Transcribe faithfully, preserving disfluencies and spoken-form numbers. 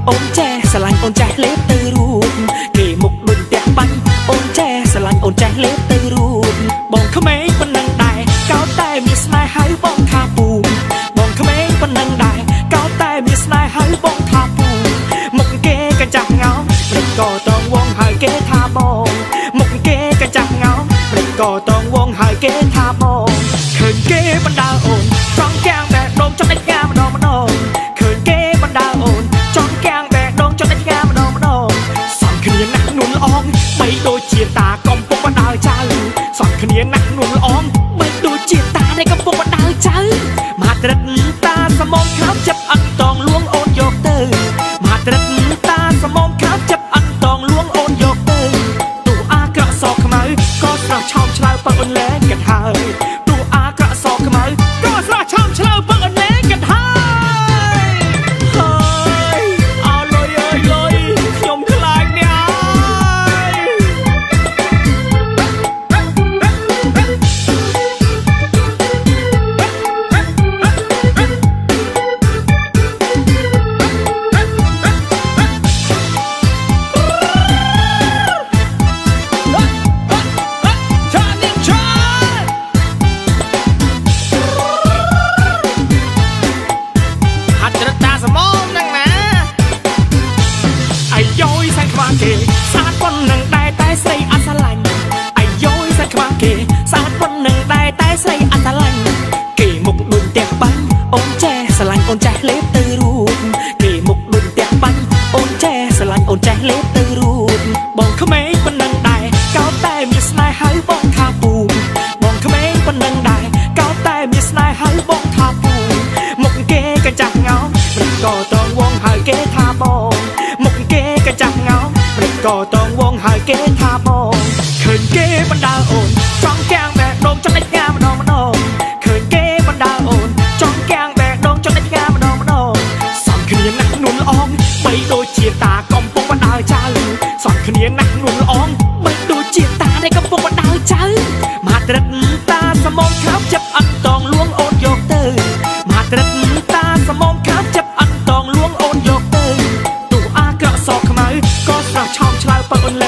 អូនចេះស្រឡាញ់អូនចេះលេបទៅរូបគេមុខដូចផ្ទះបាញ់អូនចេះស្រឡាញ់អូនចេះលេបទៅរូបបងក្មេងប៉ុណ្ណឹងដែរកោតតែមានស្នេហ៍ហៅបងថាពូបងក្មេងប៉ុណ្ណឹងដែរកោតតែមានស្នេហ៍ហៅបងថាពូមុខគេកញ្ចាស់ងោមិនក៏តងវងហៅគេថាបងមុខគេកញ្ចាស់ងោមិនក៏តងវងហៅគេថាបងឃើញគេបណ្ដាអូនចង់កាំងតែដងចិត្តងាម្ដងម្ដងឃើញគេបណ្ដាអូនចង់កាំងតែដងចិត្តងាម្ដងម្ដងសំគ្នាណាស់នួនល្អងបីដូចជាតាកំពុងបណ្ដាចៅសំគ្នាណាស់នួនល្អងបីដូចជាតាដែលកំពុងបណ្ដាចៅមាត្រិតតាសមងខាប់ចាប់អត់តងលួងអូនយកទៅមាត្រិតតាសមងខាប់ចាប់អត់តងលួងអូនយកទៅទូអាក្រក់សោកខ្មៅក៏ស្រស់ឆោមឆ្លើពឹកអូនលែងកាត់ហើយទូអាក្រក់សោកខ្មៅក៏ស្រស់ឆោមឆ្លើពឹកអូនលែងកាត់ហើយហើយអើលុយអើយលុយខ្ញុំខ្លាចនេះគេសាទប៉ុណ្ណឹងដែរតែស្រីអត់ស្រឡាញ់អាយយសាច់ខ្វះគេសាទប៉ុណ្ណឹងដែរតែស្រីអត់ស្រឡាញ់គេមុខដូចផ្ទះបាញ់អូនចេះស្រឡាញ់អូនចេះលេបទៅរូបគេមុខដូចផ្ទះបាញ់អូនចេះស្រឡាញ់អូនចេះលេបទៅរូបបងក្មេងប៉ុណ្ណឹងដែរកោតតែមានស្នេហ៍ហៅបងថាពូបងក្មេងប៉ុណ្ណឹងដែរកោតតែមានស្នេហ៍ហៅបងថាពូមុខគេកញ្ចាស់ងោមិនក៏តងវងហៅគេថាបងមុខគេកញ្ចាស់ងោក៏តងវងហៅគេថាបងឃើញគេបណ្ដាអូនចង់កាំងបែដងចំណេញងាម្ដងម្ដងឃើញគេបណ្ដាអូនចង់កាំងបែដងចំណេញងាម្ដងម្ដងសំគ្នាណាស់នួនល្អងបីដូចជាតាកំពុងបណ្ដាចៅសំគ្នាណាស់នួនល្អងបីដូចជាតាដែលកំពុងបណ្ដាចៅមាត្រិតតាសមងខាប់ចាប់អត់តងលួងអូនយកទៅមាត្រិតតាសមងខាប់ចាប់អត់តងលួងអូនយកទៅទូអាក្រក់សោកខ្មៅក៏ស្រស់ឆោមឆ្លើពឹកអូន